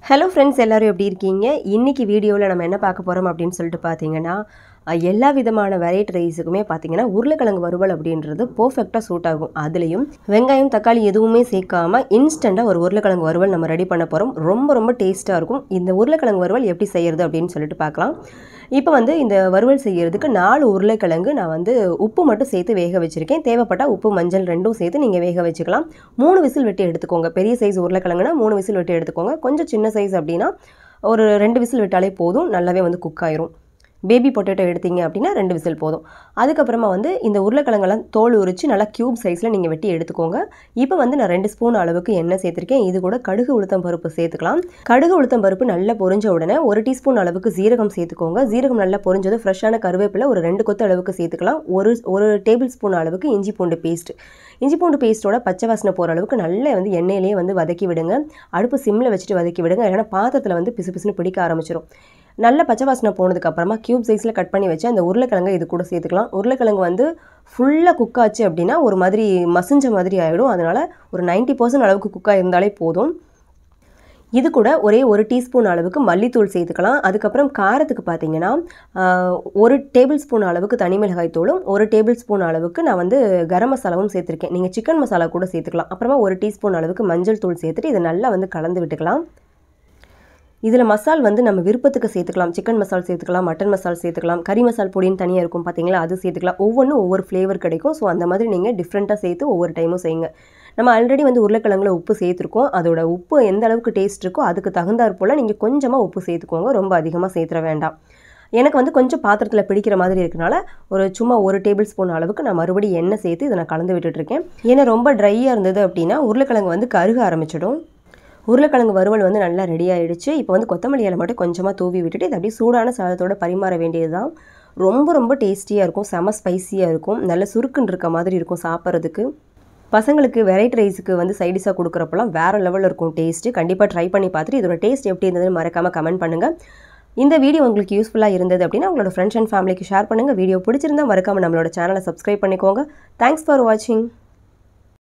Hello friends, எல்லாரும் எப்படி இருக்கீங்க? இன்னைக்கு வீடியோவில் நம்ம என்ன பார்க்க போகிறோம் அப்படின்னு சொல்லிட்டு பார்த்தீங்கன்னா, எல்லா விதமான வெரைட்டி ரைஸுக்குமே பார்த்தீங்கன்னா உருளைக்கிழங்கு வறுவல் அப்படின்றது பர்ஃபெக்டாக சூட் ஆகும். அதுலேயும் வெங்காயம் தக்காளி எதுவுமே சேர்க்காம இன்ஸ்டண்ட்டாக ஒரு உருளைக்கிழங்கு வறுவல் நம்ம ரெடி பண்ண போகிறோம். ரொம்ப ரொம்ப டேஸ்ட்டாக இருக்கும். இந்த உருளைக்கிழங்கு வறுவல் எப்படி செய்கிறது அப்படின்னு சொல்லிட்டு பார்க்கலாம். இப்போ இந்த வறுவல் செய்கிறதுக்கு 4 உருளைக்கிழங்கு நான் உப்பு மட்டும் சேர்த்து வேக வச்சுருக்கேன். தேவைப்பட்டால் உப்பு மஞ்சள் ரெண்டும் சேர்த்து நீங்கள் வேக வச்சுக்கலாம். 3 விசில் விட்டு எடுத்துக்கோங்க. பெரிய சைஸ் உருளைக்கிழங்குனா 3 விசில் விட்டு எடுத்துக்கோங்க. கொஞ்சம் சின்ன சைஸ் அப்படின்னா ஒரு 2 விசில் விட்டாலே போதும். நல்லாவே குக் ஆயிரும். பேபி பொட்டேட்டோ எடுத்தீங்க அப்படின்னா 2 விசில் போதும். அதுக்கப்புறமா இந்த உருளைக்கிழங்கெல்லாம் தோல் உரித்து நல்லா க்யூப் சைஸில் நீங்கள் வெட்டி எடுத்துக்கோங்க. இப்போ நான் 2 ஸ்பூன் அளவுக்கு எண்ணெய் சேர்த்துருக்கேன். இது கூட கடுகு உளுத்தம் பருப்பு சேர்த்துக்கலாம். கடுகு உளுத்தம் பருப்பு நல்லா பொரிஞ்ச உடனே 1 டீஸ்பூன் அளவுக்கு ஜீரகம் சேர்த்துக்கோங்க. ஜீரகம் நல்லா பொரிஞ்சது ஃப்ரெஷ்ஷான கருவேப்பிலை ஒரு 2 கொத்து அளவுக்கு சேர்த்துக்கலாம். ஒரு டேபிள் ஸ்பூன் அளவுக்கு இஞ்சி பூண்டு பேஸ்ட். இஞ்சி பூண்டு பேஸ்ட்டோட பச்சை வாசனை போகிற அளவுக்கு நல்லா எண்ணெயிலேயே வதக்கி விடுங்க. அடுப்பு சிம்மில் வச்சுட்டு வதக்கி விடுங்க. ஏன்னா பாத்திரத்தில் பிசு பிசுன்னு பிடிக்க ஆரம்பிச்சிடும். நல்ல பச்சை வாசனை போனதுக்கப்புறமா க்யூப் சைஸில் கட் பண்ணி வச்சு அந்த உருளைக்கிழங்கை இது கூட சேர்த்துக்கலாம். உருளைக்கிழங்கு ஃபுல்லாக குக் ஆச்சு அப்படின்னா ஒரு மாதிரி மசிஞ்ச மாதிரி ஆகிடும். அதனால் ஒரு 90% அளவுக்கு குக்காக இருந்தாலே போதும். இது கூட ஒரே 1 டீஸ்பூன் அளவுக்கு மல்லித்தூள் சேர்த்துக்கலாம். அதுக்கப்புறம் காரத்துக்கு பார்த்தீங்கன்னா 1 டேபிள் ஸ்பூன் அளவுக்கு தனி மிளகாய் தூளும் 1 டேபிள் ஸ்பூன் அளவுக்கு நான் கரம் மசாலாவும் சேர்த்துருக்கேன். நீங்கள் சிக்கன் மசாலா கூட சேர்த்துக்கலாம். அப்புறமா 1 டீஸ்பூன் அளவுக்கு மஞ்சள் தூள் சேர்த்துட்டு இதை நல்லா கலந்து விட்டுக்கலாம். இதில் மசால் நம்ம விருப்பத்துக்கு சேர்த்துக்கலாம். சிக்கன் மசால் சேர்த்துக்கலாம், மட்டன் மசால் சேர்த்துக்கலாம், கறி மசால் பொடின்னு தனியாக இருக்கும் பார்த்தீங்களா, அது சேர்த்துக்கலாம். ஒவ்வொன்றும் ஒவ்வொரு ஃப்ளேவர் கிடைக்கும். ஸோ அந்த மாதிரி நீங்கள் டிஃப்ரெண்ட்டாக சேர்த்து ஒவ்வொரு டைமும் செய்யுங்க. நம்ம ஆல்ரெடி உருளைக்கிழங்குல உப்பு சேர்த்துருக்கோம். அதோட உப்பு எந்த அளவுக்கு டேஸ்ட் இருக்கோ அதுக்கு தகுந்தாற் போல் நீங்கள் கொஞ்சமாக உப்பு சேர்த்துக்கோங்க. ரொம்ப அதிகமாக சேர்த்துற வேண்டாம். எனக்கு கொஞ்சம் பாத்திரத்தில் பிடிக்கிற மாதிரி இருக்கனால சும்மா 1 டேபிள் ஸ்பூன் அளவுக்கு நான் மறுபடியும் எண்ணெய் சேர்த்து இதை நான் கலந்து விட்டுட்ருக்கேன். ஏன்னா ரொம்ப ட்ரையாக இருந்தது அப்படின்னா உருளைக்கிழங்கு கருக ஆரம்பிச்சிடும். உருளைக்கிழங்கு வறுவல் நல்லா ரெடி ஆகிடுச்சு. இப்போ கொத்தமல்லி இலை மட்டும் கொஞ்சமாக தூவி விட்டுட்டு இதை அப்படியே சூடான சாதத்தோடு பரிமாற வேண்டியது தான். ரொம்ப ரொம்ப டேஸ்டியாக இருக்கும். செம ஸ்பைஸியாக இருக்கும். நல்ல சுருக்குன்னு இருக்க மாதிரி இருக்கும் சாப்பிட்றதுக்கு. பசங்களுக்கு வெரைட்டி ரைஸுக்கு சைடிஷாக கொடுக்குறப்பெல்லாம் வேறு லெவலில் இருக்கும் டேஸ்ட்டு. கண்டிப்பாக ட்ரை பண்ணி பார்த்துட்டு இதோட டேஸ்ட் எப்படி இருந்ததுன்னு மறக்காமல் கமெண்ட் பண்ணுங்கள். இந்த வீடியோ உங்களுக்கு யூஸ்ஃபுல்லாக இருந்தது அப்படின்னா உங்களோட ஃப்ரெண்ட்ஸ் அண்ட் ஃபேமிலிக்கு ஷேர் பண்ணுங்கள். வீடியோ பிடிச்சிருந்தா மறக்காமல் நம்மளோட சேனலை சப்ஸ்கிரைப் பண்ணிக்கோங்க. தேங்க்ஸ் ஃபார் வாட்சிங்.